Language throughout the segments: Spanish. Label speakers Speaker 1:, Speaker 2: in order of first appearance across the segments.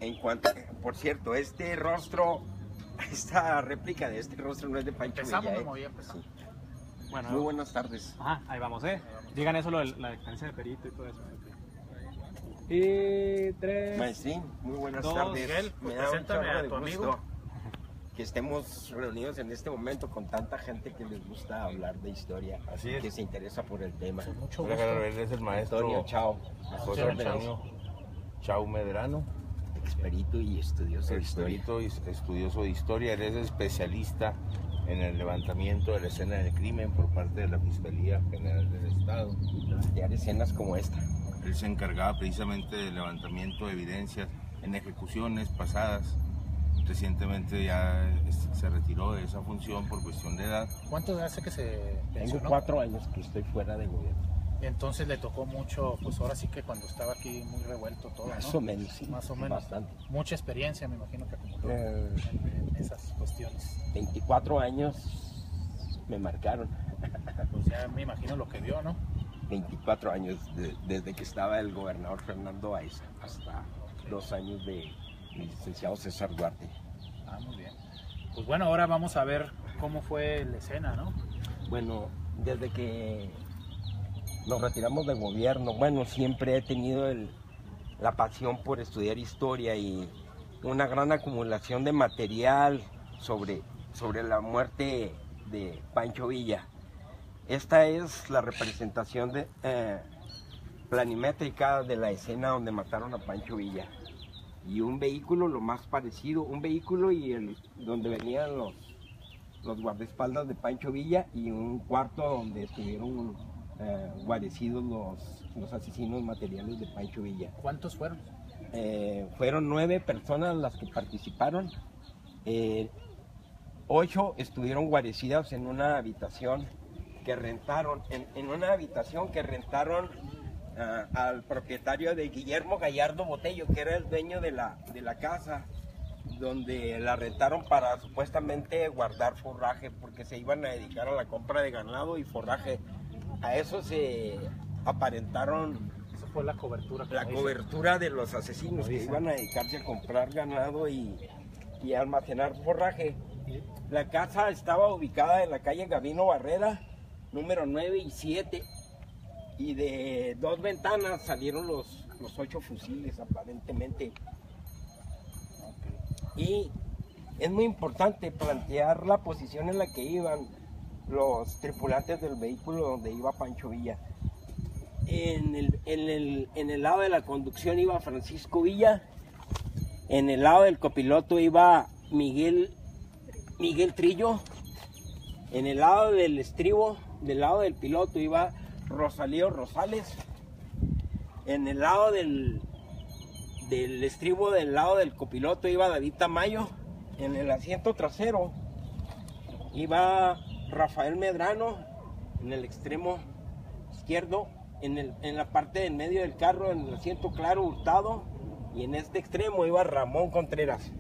Speaker 1: En cuanto, por cierto, este rostro, esta réplica de este rostro no es de Pancho Villa.
Speaker 2: Empezamos, ya empezamos.
Speaker 1: Sí.
Speaker 3: Bueno,
Speaker 1: Muy buenas tardes.
Speaker 3: Ajá, ahí vamos, Digan eso, la experiencia de perito y todo eso. Y 3.
Speaker 1: Maestrín, muy buenas
Speaker 3: 2,
Speaker 1: tardes.
Speaker 2: Miguel,
Speaker 1: Me da un
Speaker 2: preséntame
Speaker 1: chorro
Speaker 2: a
Speaker 1: de
Speaker 2: tu
Speaker 1: gusto
Speaker 2: amigo.
Speaker 1: que estemos reunidos en este momento con tanta gente que les gusta hablar de historia,
Speaker 4: Así es.
Speaker 1: que se interesa por el tema.
Speaker 2: Mucho
Speaker 4: Hola,
Speaker 2: gusto.
Speaker 4: Gabriel, es el maestro
Speaker 1: Antonio, chao.
Speaker 4: José Antonio Chau Medrano,
Speaker 1: Experito y estudioso de historia.
Speaker 4: experto y estudioso de historia. Él es especialista en el levantamiento de la escena del crimen por parte de la Fiscalía General del Estado.
Speaker 1: Plantear escenas como esta.
Speaker 4: Él se encargaba precisamente del levantamiento de evidencias en ejecuciones pasadas. Recientemente ya se retiró de esa función por cuestión de edad.
Speaker 2: ¿Cuánto hace que se
Speaker 1: Tengo
Speaker 2: pensionó?
Speaker 1: 4 años que estoy fuera de gobierno.
Speaker 2: Entonces le tocó mucho, pues ahora sí que cuando estaba aquí muy revuelto todo, ¿no?
Speaker 1: Más o menos, sí.
Speaker 2: Más o menos.
Speaker 1: Bastante.
Speaker 2: Mucha experiencia, me imagino que acumuló
Speaker 1: Eh.
Speaker 2: en esas cuestiones.
Speaker 1: 24 años me marcaron.
Speaker 2: Pues ya me imagino lo que vio, ¿no?
Speaker 1: 24 años desde que estaba el gobernador Fernando Baiza hasta 2 años de licenciado César Duarte.
Speaker 2: Ah, muy bien. Pues bueno, ahora vamos a ver cómo fue la escena, ¿no?
Speaker 1: Bueno, desde que nos retiramos del gobierno, bueno, siempre he tenido la pasión por estudiar historia y una gran acumulación de material sobre la muerte de Pancho Villa. Esta es la representación planimétrica de la escena donde mataron a Pancho Villa. Y un vehículo, lo más parecido, un vehículo y donde venían los guardaespaldas de Pancho Villa y un cuarto donde estuvieron guarecidos los asesinos materiales de Pancho Villa.
Speaker 2: ¿Cuántos fueron?
Speaker 1: Fueron 9 personas las que participaron. 8 estuvieron guarecidas en una habitación que rentaron, al propietario de Guillermo Gallardo Botello, que era el dueño de la casa, donde la rentaron para supuestamente guardar forraje, porque se iban a dedicar a la compra de ganado y forraje. A eso se aparentaron
Speaker 2: Esa fue la cobertura.
Speaker 1: la cobertura de los asesinos, que iban a dedicarse a comprar ganado y almacenar forraje. La casa estaba ubicada en la calle Gabino Barrera, número 9 y 7, y de 2 ventanas salieron los 8 fusiles aparentemente. Y es muy importante plantear la posición en la que iban los tripulantes del vehículo donde iba Pancho Villa. En el lado de la conducción iba Francisco Villa, en el lado del copiloto iba Miguel Trillo, en el lado del estribo, del lado del piloto iba Rosalío Rosales, en el lado del estribo del lado del copiloto iba David Tamayo, en el asiento trasero iba Rafael Medrano, en el extremo izquierdo, en la parte del medio del carro, en el asiento Claro Hurtado, y en este extremo iba Ramón Contreras.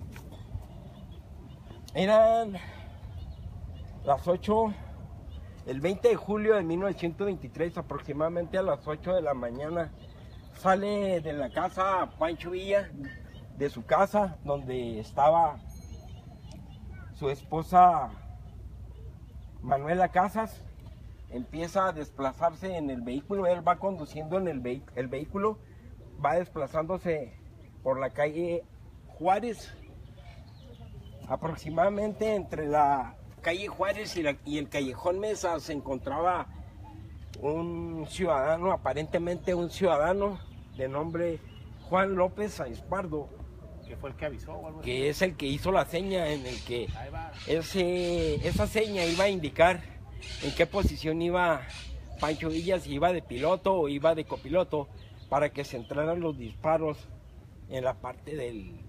Speaker 1: Eran las 8, el 20 de julio de 1923, aproximadamente a las 8 de la mañana, sale de la casa Pancho Villa, de su casa, donde estaba su esposa Manuela Casas. Empieza a desplazarse en el vehículo, él va conduciendo en el vehículo, va desplazándose por la calle Juárez, aproximadamente entre la calle Juárez y el callejón Mesa se encontraba un ciudadano, aparentemente un ciudadano de nombre Juan López Aispardo,
Speaker 2: ¿Que fue el que avisó o algo así?
Speaker 1: que es el que hizo la seña, en el que esa seña iba a indicar en qué posición iba Pancho Villa, si iba de piloto o iba de copiloto, para que se entraran los disparos en la parte del...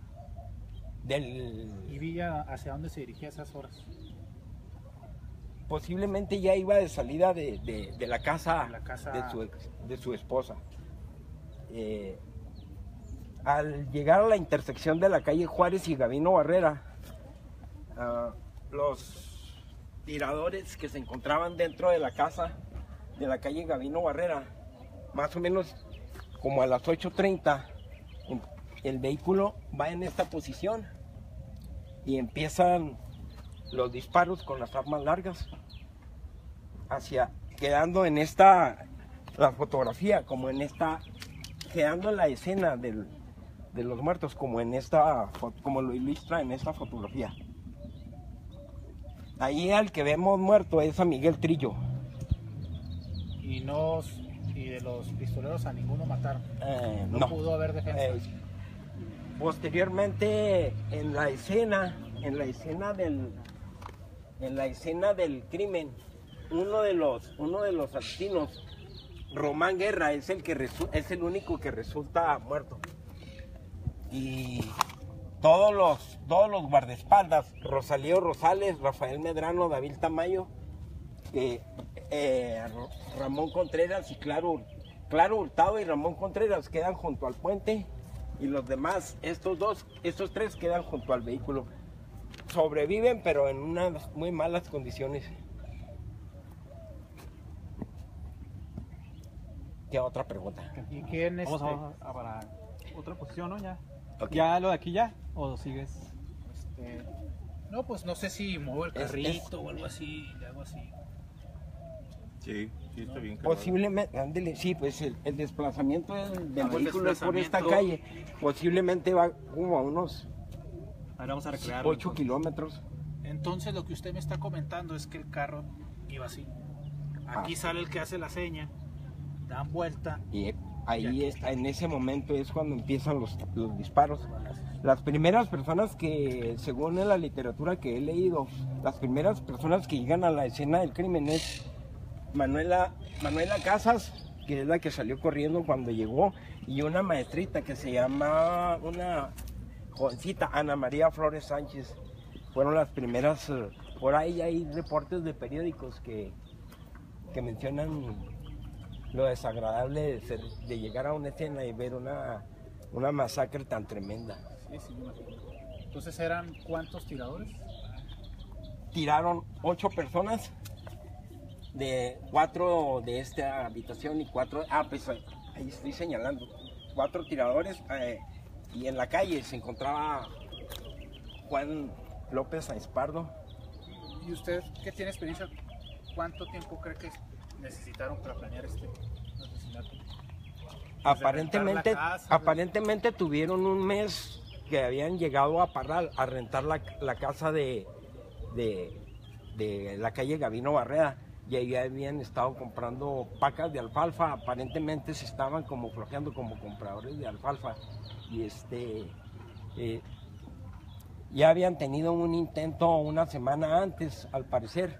Speaker 2: ¿Y Villa hacia dónde se dirigía a esas horas?
Speaker 1: Posiblemente ya iba de salida de la casa, de su esposa. Al llegar a la intersección de la calle Juárez y Gabino Barrera, los tiradores que se encontraban dentro de la casa de la calle Gabino Barrera, más o menos como a las 8:30, el vehículo va en esta posición y empiezan los disparos con las armas largas quedando en la fotografía, como en esta, quedando en la escena de los muertos, como como lo ilustra en esta fotografía. Ahí al que vemos muerto es a Miguel Trillo.
Speaker 2: Y de los pistoleros a ninguno mataron. No
Speaker 1: No.
Speaker 2: pudo haber defensa.
Speaker 1: Posteriormente en la escena del crimen, uno de los asesinos, Román Guerra, es el único que resulta muerto. Y todos los guardaespaldas, Rosalío Rosales, Rafael Medrano, David Tamayo, Ramón Contreras y Claro Hurtado y Ramón Contreras quedan junto al puente, y los demás, estos tres quedan junto al vehículo. Sobreviven, pero en unas muy malas condiciones. ¿Qué otra pregunta?
Speaker 2: ¿Y quién
Speaker 3: Vamos a para otra posición, ¿no? Ya.
Speaker 1: Ok.
Speaker 3: ¿Ya lo de aquí ya? ¿O sigues?
Speaker 2: No, pues no sé si muevo el carrito o algo así, le hago así.
Speaker 4: Sí, está bien. Carlos.
Speaker 1: Posiblemente, ándele, sí, pues el desplazamiento del
Speaker 2: el
Speaker 1: vehículo es por esta
Speaker 2: desplazamiento.
Speaker 1: calle. Posiblemente va como a unos
Speaker 3: Ahora vamos a recrear.
Speaker 1: 8 kilómetros.
Speaker 2: Entonces lo que usted me está comentando es que el carro iba así. Aquí sale el que hace la seña, dan vuelta.
Speaker 1: Y ahí
Speaker 2: aquí está.
Speaker 1: en ese momento es cuando empiezan los disparos. Las primeras personas que, según en la literatura que he leído, las primeras personas que llegan a la escena del crimen es Manuela Casas, que es la que salió corriendo cuando llegó, y una maestrita que se llama, una jovencita, Ana María Flores Sánchez. Fueron las primeras. Por ahí hay reportes de periódicos que mencionan lo desagradable de llegar a una escena y ver una masacre tan tremenda.
Speaker 2: Sí, me imagino. Entonces, ¿eran cuántos tiradores?
Speaker 1: Tiraron 8 personas, 4 de esta habitación y 4, pues ahí estoy señalando, 4 tiradores, y en la calle se encontraba Juan López Aespardo.
Speaker 2: ¿Y usted que tiene experiencia, cuánto tiempo cree que necesitaron para planear este asesinato?
Speaker 1: Aparentemente,
Speaker 2: rentar la casa,
Speaker 1: aparentemente tuvieron un mes que habían llegado a Parral a rentar la casa de la calle Gavino Barreda, y ahí habían estado comprando pacas de alfalfa. Aparentemente se estaban como flojeando como compradores de alfalfa, y ya habían tenido un intento una semana antes, al parecer.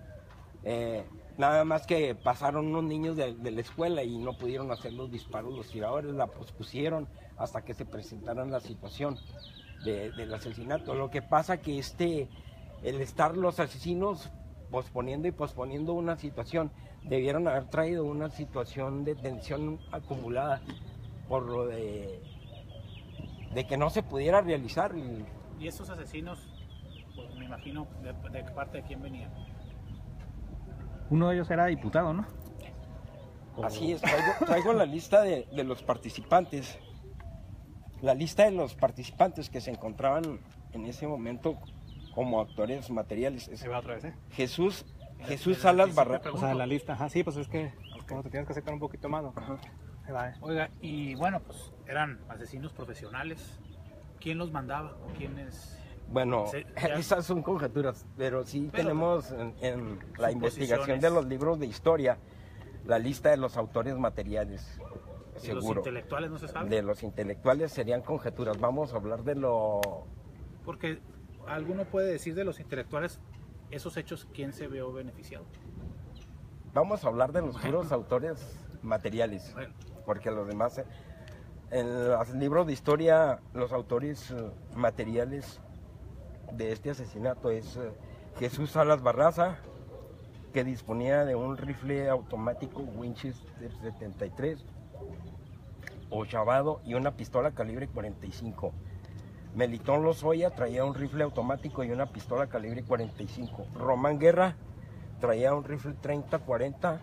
Speaker 1: Nada más que pasaron unos niños de la escuela y no pudieron hacer los disparos. Los tiradores la pospusieron hasta que se presentara la situación del asesinato. Lo que pasa que el estar los asesinos posponiendo y posponiendo una situación, debieron haber traído una situación de tensión acumulada por lo de que no se pudiera realizar.
Speaker 2: Y esos asesinos, pues me imagino, ¿de qué parte de quién venían?
Speaker 3: Uno de ellos era diputado, ¿no?
Speaker 1: Así es, traigo la lista de los participantes. La lista de los participantes que se encontraban en ese momento como actores materiales.
Speaker 3: Ahí va otra vez, ¿eh?
Speaker 1: Jesús Salas Barraza.
Speaker 3: O sea, la lista. Ajá, sí, pues es que como te tienes que acercar un poquito más, ¿no? Ahí va, ¿eh?
Speaker 2: Oiga, y bueno, pues eran asesinos profesionales. ¿Quién los mandaba? ¿Quiénes?
Speaker 1: Bueno,
Speaker 2: Ya-
Speaker 1: esas son conjeturas, pero sí tenemos en la investigación
Speaker 2: Suposiciones.
Speaker 1: de los libros de historia la lista de los autores materiales,
Speaker 2: ¿Y los
Speaker 1: seguro.
Speaker 2: intelectuales no se sabe?
Speaker 1: De los intelectuales serían conjeturas. Vamos a hablar de lo...
Speaker 2: Porque alguno puede decir de los intelectuales esos hechos, ¿quién se vio beneficiado?
Speaker 1: Vamos a hablar de los puros autores materiales,
Speaker 2: Bueno.
Speaker 1: porque los demás, en los libros de historia, los autores materiales de este asesinato es Jesús Salas Barraza, que disponía de un rifle automático Winchester 73 ochavado y una pistola calibre 45. Melitón Lozoya traía un rifle automático y una pistola calibre 45. Román Guerra traía un rifle 30-40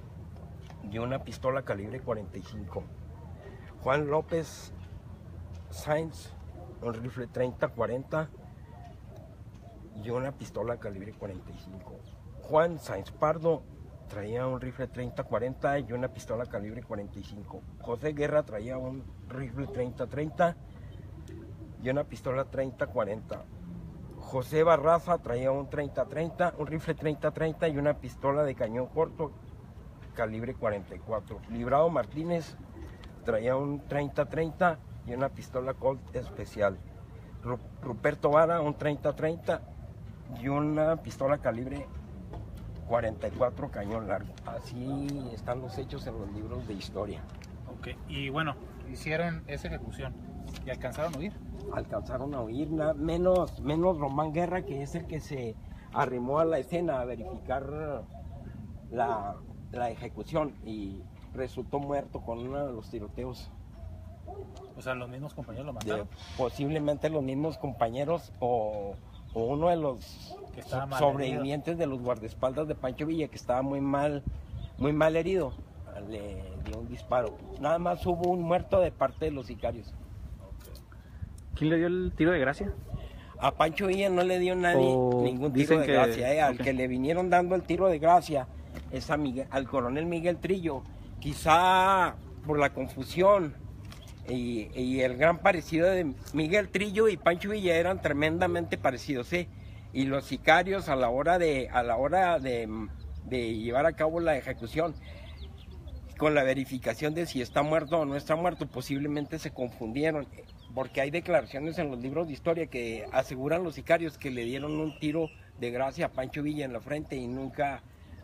Speaker 1: y una pistola calibre 45. Juan López Sainz un rifle 30-40 y una pistola calibre 45. Juan Sainz Pardo traía un rifle 30-40 y una pistola calibre 45. José Guerra traía un rifle 30-30 y una pistola 30-40. José Barraza traía un 30-30, un rifle 30-30 y una pistola de cañón corto calibre 44. Librado Martínez traía un 30-30 y una pistola Colt especial. Ruperto Vara un 30-30 y una pistola calibre 44 cañón largo. Así están los hechos en los libros de historia.
Speaker 2: Ok, y bueno, hicieron esa ejecución y alcanzaron a huir.
Speaker 1: Alcanzaron a huir, menos Román Guerra, que es el que se arrimó a la escena a verificar la ejecución y resultó muerto con uno de los tiroteos.
Speaker 2: O sea, los mismos compañeros lo mataron.
Speaker 1: Posiblemente los mismos compañeros o uno de los
Speaker 2: Que estaba mal
Speaker 1: sobrevivientes de los guardaespaldas de Pancho Villa, que estaba muy mal herido, le dio un disparo. Nada más hubo un muerto de parte de los sicarios.
Speaker 3: ¿Quién le dio el tiro de gracia?
Speaker 1: A Pancho Villa no le dio nadie ningún tiro
Speaker 3: dicen
Speaker 1: de
Speaker 3: que-
Speaker 1: gracia. Al
Speaker 3: ok.
Speaker 1: que le vinieron dando el tiro de gracia es al coronel Miguel Trillo. Quizá por la confusión y el gran parecido de Miguel Trillo y Pancho Villa eran tremendamente parecidos, ¿sí? Y los sicarios a la hora de llevar a cabo la ejecución, con la verificación de si está muerto o no está muerto, posiblemente se confundieron, porque hay declaraciones en los libros de historia que aseguran los sicarios que le dieron un tiro de gracia a Pancho Villa en la frente y nunca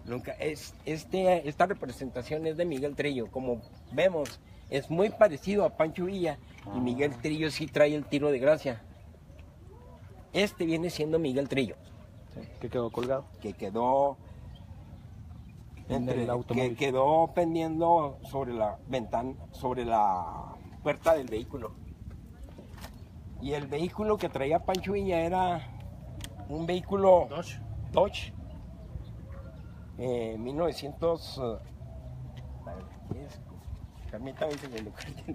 Speaker 1: esta representación es de Miguel Trillo. Como vemos, es muy parecido a Pancho Villa y Miguel Trillo sí trae el tiro de gracia. Este viene siendo Miguel Trillo,
Speaker 3: Sí, que quedó colgado.
Speaker 1: que quedó
Speaker 3: En el automóvil.
Speaker 1: que quedó pendiendo sobre la ventana, sobre la puerta del vehículo. Y el vehículo que traía Pancho Villa era un vehículo Dodge 1900. Permítame un segundo.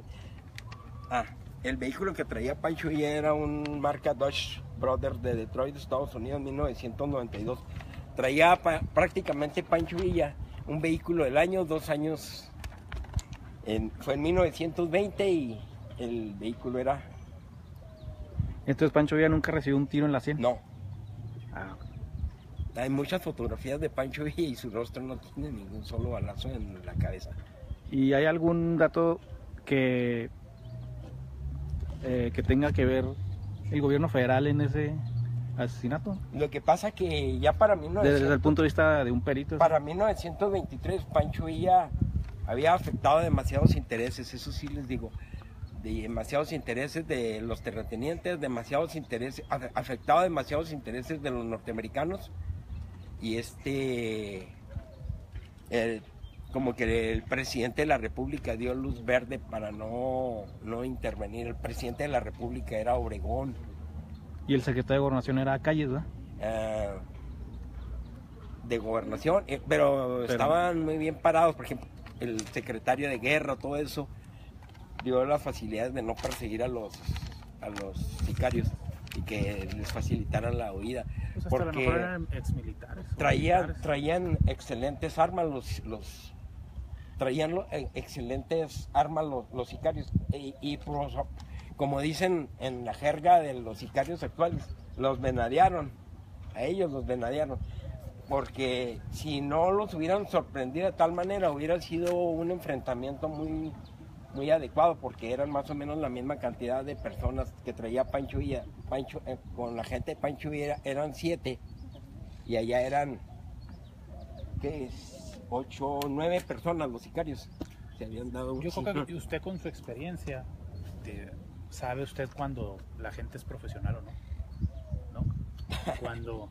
Speaker 1: El vehículo que traía Pancho Villa era un marca Dodge Brothers de Detroit, Estados Unidos, 1992. Traía prácticamente Pancho Villa un vehículo del año, 2 años. Fue en 1920 y el vehículo era...
Speaker 3: Entonces Pancho Villa nunca recibió un tiro en la sien.
Speaker 1: No.
Speaker 3: Ah,
Speaker 1: Hay muchas fotografías de Pancho Villa y su rostro no tiene ningún solo balazo en la cabeza.
Speaker 3: ¿y hay algún dato que tenga que ver el gobierno federal en ese asesinato?
Speaker 1: Lo que pasa que ya para
Speaker 3: Desde el punto de vista de un perito.
Speaker 1: Para 1923 Pancho Villa había afectado demasiados intereses, eso sí les digo, demasiados intereses de los terratenientes, afectado demasiados intereses de los norteamericanos y como que el presidente de la República dio luz verde para no intervenir. El presidente de la República era Obregón.
Speaker 3: Y el secretario de Gobernación era Calles, ¿verdad?
Speaker 1: De Gobernación, pero estaban muy bien parados. Por ejemplo, el secretario de Guerra, todo eso, dio las facilidades de no perseguir a los sicarios y que les facilitaran la huida.
Speaker 2: Pues hasta
Speaker 1: porque
Speaker 2: a lo mejor eran exmilitares.
Speaker 1: traían excelentes armas excelentes armas los sicarios y como dicen en la jerga de los sicarios actuales, los venadearon, a ellos los venadearon, porque si no los hubieran sorprendido de tal manera hubiera sido un enfrentamiento muy, muy adecuado, porque eran más o menos la misma cantidad de personas que traía Pancho Villa. Con la gente de Pancho Villa eran 7 y allá eran 8 o 9 personas los sicarios. Se habían dado
Speaker 2: Yo creo que usted con su experiencia sabe usted cuando la gente es profesional o no, ¿no? Cuando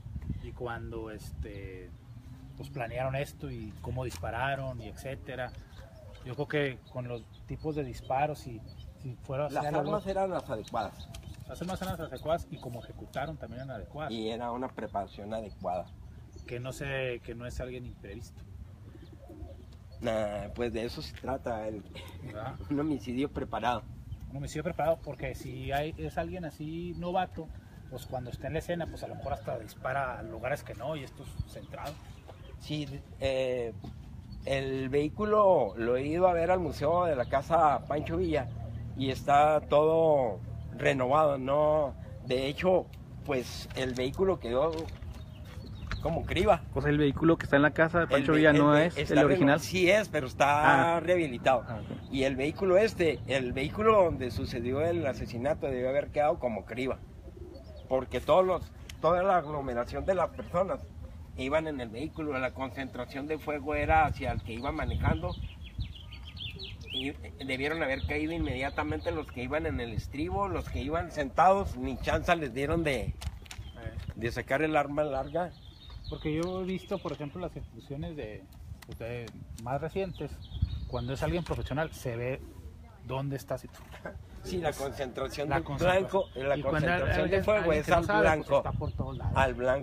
Speaker 2: pues planearon esto y cómo dispararon y etcétera. Yo creo que con los tipos de disparos y si fuera
Speaker 1: las armas eran las adecuadas
Speaker 2: las armas eran las adecuadas y como ejecutaron también eran adecuadas.
Speaker 1: y era una preparación adecuada.
Speaker 2: Que no es alguien imprevisto.
Speaker 1: Pues de eso se trata,
Speaker 2: ¿Verdad?
Speaker 1: un homicidio preparado.
Speaker 2: un homicidio preparado, porque si es alguien así novato, pues cuando esté en la escena, pues a lo mejor hasta dispara a lugares que no, y esto es centrado.
Speaker 1: Sí, el vehículo lo he ido a ver al museo de la casa Pancho Villa y está todo renovado, ¿no? De hecho, pues el vehículo quedó como criba.
Speaker 3: Pues el vehículo que está en la casa de Pancho Villa no es el original.
Speaker 1: Sí es, pero está
Speaker 3: Ah.
Speaker 1: rehabilitado.
Speaker 3: Ok.
Speaker 1: Y el vehículo donde sucedió el asesinato debió haber quedado como criba. Porque toda la aglomeración de las personas iban en el vehículo, la concentración de fuego era hacia el que iba manejando. Y debieron haber caído inmediatamente los que iban en el estribo, los que iban sentados, ni chance les dieron de sacar el arma larga.
Speaker 2: Porque yo he visto, por ejemplo, las ejecuciones de más recientes, cuando es alguien profesional, se ve dónde está situado.
Speaker 1: Sí, la concentración
Speaker 2: La
Speaker 1: del
Speaker 2: concentración.
Speaker 1: blanco, la
Speaker 2: Y cuando
Speaker 1: concentración de fuego
Speaker 2: alguien
Speaker 1: es
Speaker 2: que no
Speaker 1: al
Speaker 2: sabe, pues,
Speaker 1: blanco,
Speaker 2: está por todos lados.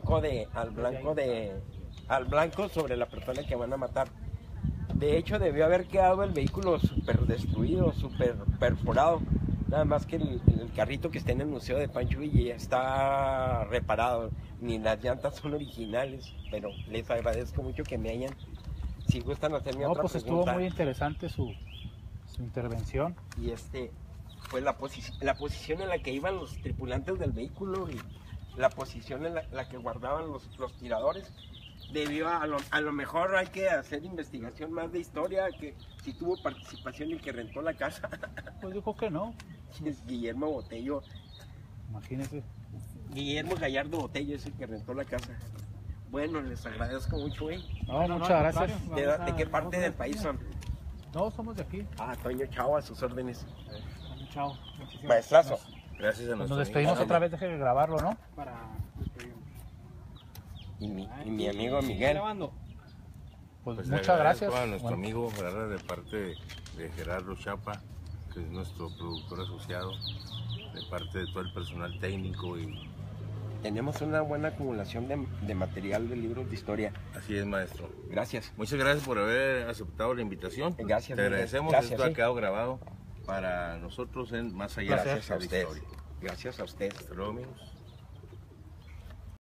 Speaker 1: al blanco sobre la persona que van a matar. De hecho, debió haber quedado el vehículo súper destruido, súper perforado. Nada más que el carrito que está en el museo de Pancho Villa ya está reparado. Ni las llantas son originales, pero les agradezco mucho que me hayan. Si gustan hacerme
Speaker 2: No,
Speaker 1: otra
Speaker 2: pues
Speaker 1: pregunta.
Speaker 2: estuvo muy interesante su intervención.
Speaker 1: Y pues la posición en la que iban los tripulantes del vehículo y la posición en la que guardaban los tiradores, debió a lo mejor hay que hacer investigación más de historia, que si tuvo participación y que rentó la casa.
Speaker 2: Pues dijo que no,
Speaker 1: Es Guillermo Botello,
Speaker 2: imagínese.
Speaker 1: Guillermo Gallardo Botello es el que rentó la casa. Bueno, les agradezco mucho,
Speaker 2: No,
Speaker 3: no,
Speaker 2: muchas
Speaker 3: al
Speaker 2: gracias.
Speaker 3: contrario.
Speaker 1: ¿De qué parte del país son?
Speaker 2: No, somos de aquí.
Speaker 1: Toño Chao, a sus órdenes.
Speaker 3: Chao. Muchísimas
Speaker 1: Maestrazo.
Speaker 4: Gracias a
Speaker 2: Nos
Speaker 4: nuestro
Speaker 2: despedimos
Speaker 4: amigo.
Speaker 2: otra vez, deje de grabarlo, ¿no?
Speaker 3: para despedirnos.
Speaker 1: Y mi amigo Miguel.
Speaker 3: Grabando.
Speaker 2: Pues,
Speaker 4: Pues
Speaker 2: muchas
Speaker 4: agradezco
Speaker 2: gracias.
Speaker 4: a nuestro
Speaker 2: Bueno,
Speaker 4: amigo ¿verdad? De parte de Gerardo Chapa, que es nuestro productor asociado, de parte de todo el personal técnico y
Speaker 1: Tenemos una buena acumulación de material de libros de historia.
Speaker 4: así es, maestro.
Speaker 1: Gracias.
Speaker 4: Muchas gracias por haber aceptado la invitación.
Speaker 1: Gracias,
Speaker 4: Te
Speaker 1: Miguel.
Speaker 4: agradecemos.
Speaker 1: Gracias,
Speaker 4: Esto
Speaker 1: sí.
Speaker 4: ha quedado grabado para nosotros en Más Allá
Speaker 1: Gracias a
Speaker 4: del
Speaker 1: ustedes.
Speaker 4: Histórico.
Speaker 1: Gracias a ustedes.
Speaker 4: Hasta luego, amigos.